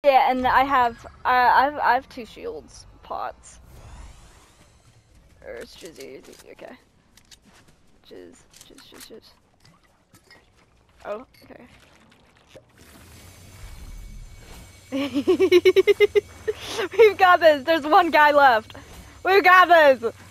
Yeah, and I have 2 shields pots. Or it's Jizzy, okay. Jizz. Oh, okay. We've got this. There's one guy left. We've got this.